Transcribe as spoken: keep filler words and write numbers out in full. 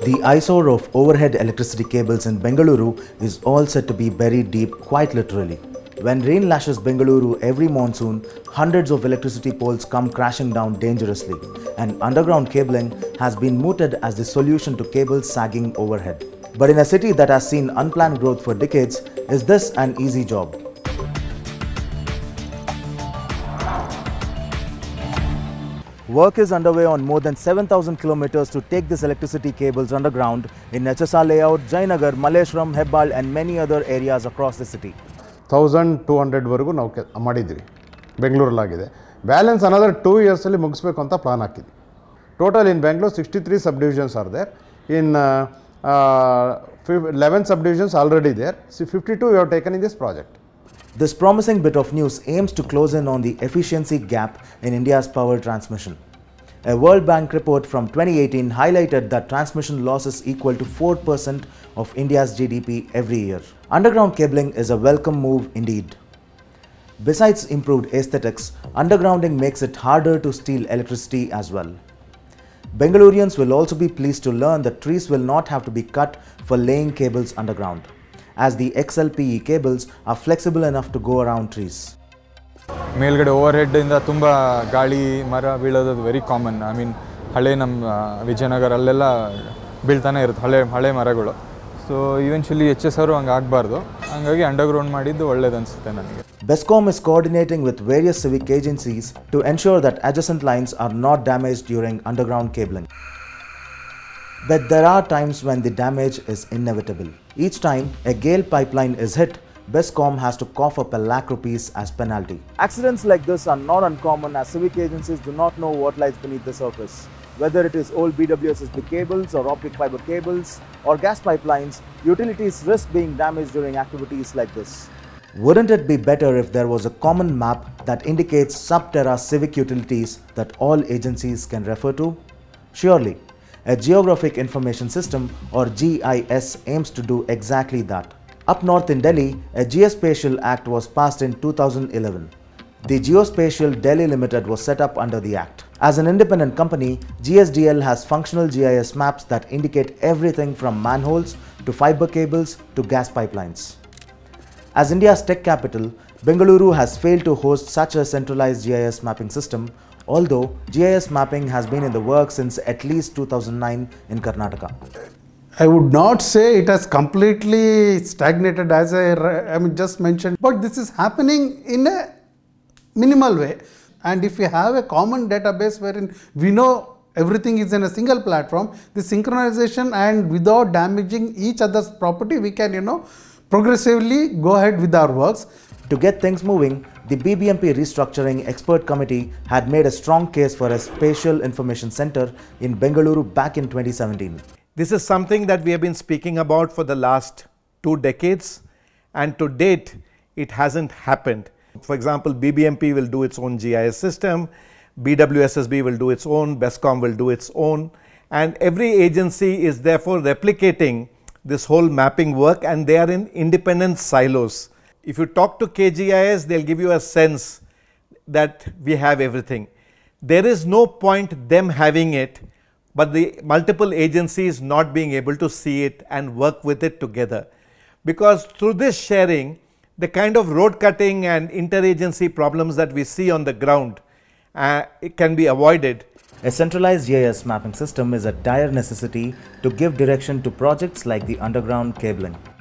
The eyesore of overhead electricity cables in Bengaluru is all said to be buried deep, quite literally. When rain lashes Bengaluru every monsoon, hundreds of electricity poles come crashing down dangerously, and underground cabling has been mooted as the solution to cables sagging overhead. But in a city that has seen unplanned growth for decades, is this an easy job? Work is underway on more than seven thousand kilometers to take these electricity cables underground in H S R layout, Jayanagar, Malleshwaram, Hebbal and many other areas across the city. one thousand two hundred ವರೆಗೂ ನಾವು ಮಾಡಿದ್ವಿ ಬೆಂಗಳೂರಲ್ಲಿ ಆಗಿದೆ balance another two years ಅಲ್ಲಿ ಮುಗಿಸಬೇಕು ಅಂತ plan ಹಾಕಿದ್ವಿ total in Bengaluru sixty-three sub divisions are there in uh, uh, eleven sub divisions already there so fifty-two we have taken in this project. This promising bit of news aims to close in on the efficiency gap in India's power transmission. A World Bank report from twenty eighteen highlighted that transmission losses equal to four percent of India's G D P every year. Underground cabling is a welcome move indeed. Besides improved aesthetics, undergrounding makes it harder to steal electricity as well. Bengalurians will also be pleased to learn that trees will not have to be cut for laying cables underground, as the X L P E cables are flexible enough to go around trees. ಮೇಲ್ಗಡೆ overhead ಇಂದ ತುಂಬ ಗಾಳಿ ಮರ ಬೀಳೋದು very common. I mean ಹಳೆ ನಮ್ಮ ವಿಜಯನಗರ ಅಲ್ಲೆಲ್ಲ ಬೀಳ್ತಾನೆ ಇರುತ್ತೆ ಹಳೆ ಹಳೆ ಮರಗಳು. ಸೊ ಇವೆನ್ಚುಲಿ ಎಚ್ ಎಸ್ ಆರು ಹಂಗೆ ಆಗಬಾರ್ದು, ಹಂಗಾಗಿ ಅಂಡರ್ಗ್ರೌಂಡ್ ಮಾಡಿದ್ದು ಒಳ್ಳೇದು ಅನಿಸುತ್ತೆ ನನಗೆ. BESCOM is coordinating with various civic agencies to ensure that adjacent lines are not damaged during underground cabling. But there are times when the damage is inevitable. Each time a Gale pipeline is hit, BESCOM has to cough up a lakh rupees as penalty. Accidents like this are not uncommon, as civic agencies do not know what lies beneath the surface. Whether it is old B W S S B cables or optic fiber cables or gas pipelines, utilities risk being damaged during activities like this. Wouldn't it be better if there was a common map that indicates sub-terra civic utilities that all agencies can refer to? Surely, a Geographic Information System or G I S aims to do exactly that. Up north in Delhi, a Geospatial Act was passed in two thousand eleven. The Geospatial Delhi Limited was set up under the Act. As an independent company, G S D L has functional G I S maps that indicate everything from manholes to fiber cables to gas pipelines. As India's tech capital, Bengaluru has failed to host such a centralized G I S mapping system, although G I S mapping has been in the works since at least two thousand nine in Karnataka. I would not say it has completely stagnated, as I, I mean, just mentioned, but this is happening in a minimal way. And if we have a common database wherein we know everything is in a single platform, the synchronization and without damaging each other's property, we can, you know, progressively go ahead with our works. To get things moving, the B B M P Restructuring Expert Committee had made a strong case for a spatial information center in Bengaluru back in twenty seventeen. This is something that we have been speaking about for the last two decades, and to date it hasn't happened. For example, B B M P will do its own G I S system, B W S S B will do its own, BESCOM will do its own, and every agency is therefore replicating this whole mapping work, and they are in independent silos. If you talk to K G I S, they'll give you a sense that we have everything. There is no point them having it, but the multiple agencies not being able to see it and work with it together. Because through this sharing, the kind of road cutting and interagency problems that we see on the ground uh, it can be avoided. A centralized G I S mapping system is a dire necessity to give direction to projects like the underground cabling.